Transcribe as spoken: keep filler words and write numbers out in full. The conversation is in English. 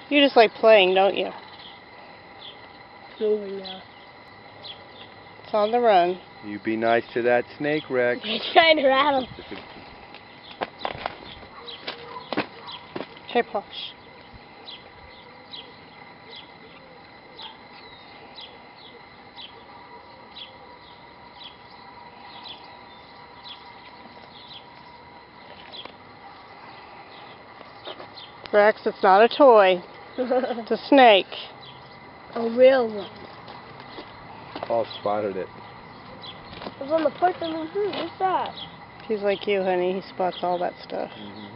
You just like playing, don't you? It's moving now. It's on the run. You be nice to that snake, Rex. It's trying to rattle. Hey, Posh. Rex, it's not a toy. It's a snake. A real one. Paul spotted it. It's on the porch of the room. What's that? He's like you, honey. He spots all that stuff. Mm-hmm.